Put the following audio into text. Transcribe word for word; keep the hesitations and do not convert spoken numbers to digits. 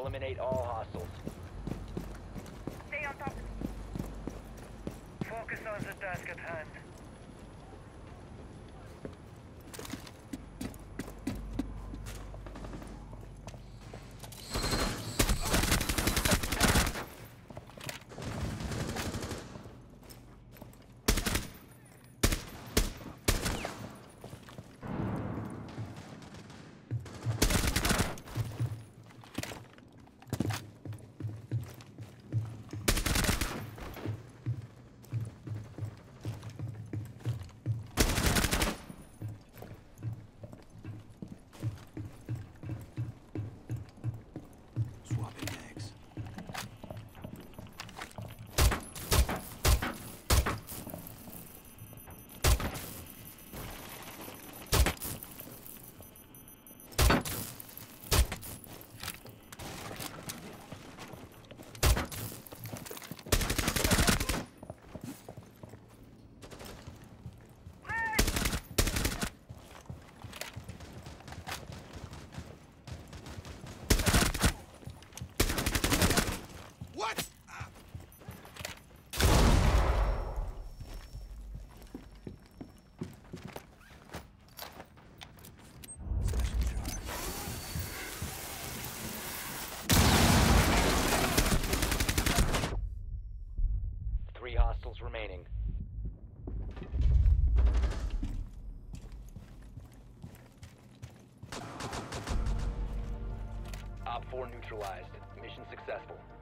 Eliminate all hostiles. Stay on top. Focus on the task at hand. Three hostiles remaining. Op four neutralized. Mission successful.